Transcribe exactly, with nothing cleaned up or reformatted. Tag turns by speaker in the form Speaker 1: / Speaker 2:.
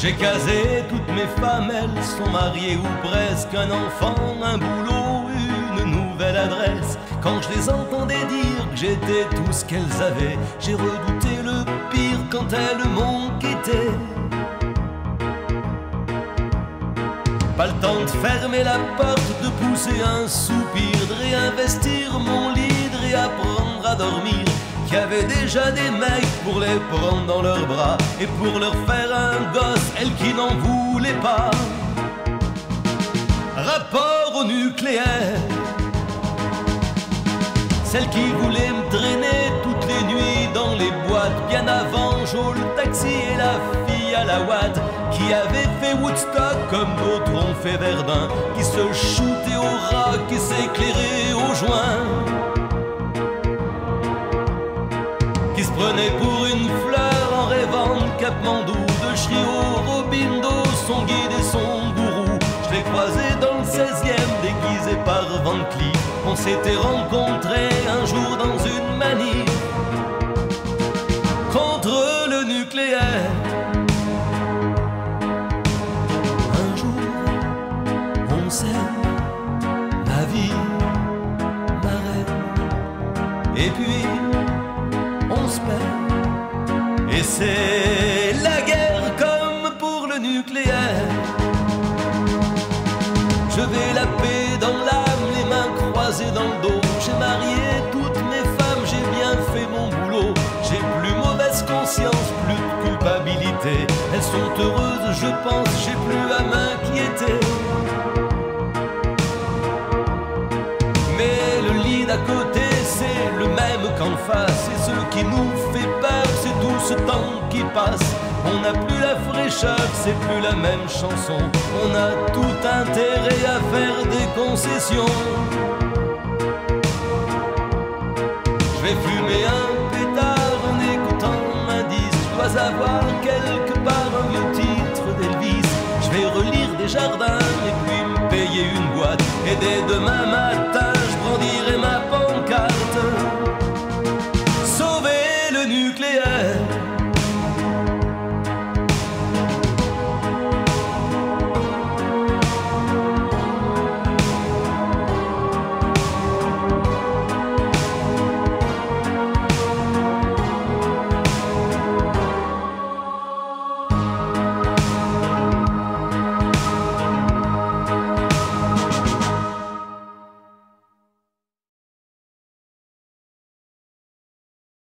Speaker 1: J'ai casé toutes mes femmes, elles sont mariées ou presque. Un enfant, un boulot, une nouvelle adresse. Quand je les entendais dire que j'étais tout ce qu'elles avaient, j'ai redouté le pire quand elles m'ont quitté. Pas le temps de fermer la porte, de pousser un soupir, de réinvestir mon lit, de réapprendre à dormir. Qu'il y avait déjà des mecs pour les prendre dans leurs bras et pour leur faire un gosse, elles qui n'en voulaient pas. Rapport au nucléaire, celle qui voulait me traîner toutes les nuits dans les boîtes. Bien avant Jo le taxi et la fille à la Watt, qui avait fait Woodstock comme d'autres ont fait Verdun, qui se shootait au rat, qui s'éclairait au joint, qui se prenait pour une fleur en rêvant de Katmandou, de Sri Aurobindo, son guide et son gourou. Je l'ai croisé dans le seizième, déguisé par Van Cleef. On s'était rencontrés un jour dans une manif contre le nucléaire. Un jour, on s'aime, ma vie, ma reine, et puis on se perd. Et c'est la guerre comme pour le nucléaire. Je vais la paix dans l'âme, les mains croisées dans le dos. J'ai marié toutes mes femmes, j'ai bien fait mon boulot. J'ai plus mauvaise conscience, plus de culpabilité. Elles sont heureuses, je pense, j'ai plus à m'inquiéter. Mais le lit d'à côté, c'est le même qu'en face. Et ce qui nous fait peur, c'est tout ce temps qui passe. On n'a plus la fraîcheur, c'est plus la même chanson. On a tout intérêt à faire des concessions. Je vais fumer un pétard en écoutant un disque. Je dois avoir quelque part un vieux titre d'Elvis. Je vais relire des jardins et puis me payer une boîte. Et dès demain matin, je brandis